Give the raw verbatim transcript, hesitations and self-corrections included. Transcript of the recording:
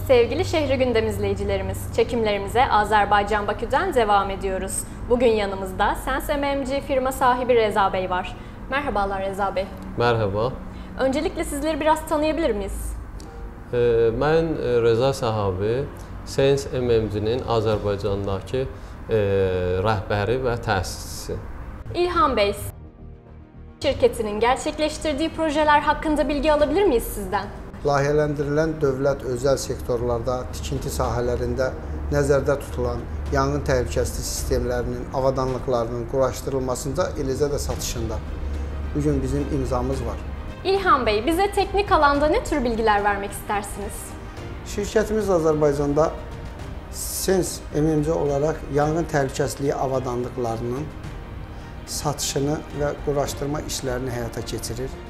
Sevgili Şehri Gündem izleyicilerimiz, çekimlerimize Azerbaycan Bakü'den devam ediyoruz. Bugün yanımızda Sens M M G firma sahibi Reza Bey var. Merhabalar Reza Bey. Merhaba. Öncelikle sizleri biraz tanıyabilir miyiz? Ee, mən Reza sahibi Sens M M G'nin Azərbaycandakı e, rəhbəri və təsisçisi. İlhan Bey, şirketinin gerçekleştirdiği projeler hakkında bilgi alabilir miyiz sizden? Layihələndirilən dövlət özəl sektorlarda tikinti sahələrində nəzərdə tutulan yanğın təhlükəsizlik sistemlərinin, avadanlıqlarının quraşdırılmasında, eləcə də satışında bugün bizim imzamız var. İlhan Bey, bize teknik alanda ne tür bilgiler vermek istersiniz? Şirkətimiz Azərbaycanda Sens M M G olaraq yanğın təhlükəsizliyi avadanlıqlarının satışını və quraşdırma işlərini həyata keçirir.